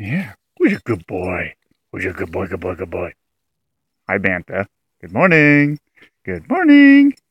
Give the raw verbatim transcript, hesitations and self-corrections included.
Yeah. Who's a good boy? Who's a good boy, good boy, good boy? Hi, Bantha. Good morning. Good morning.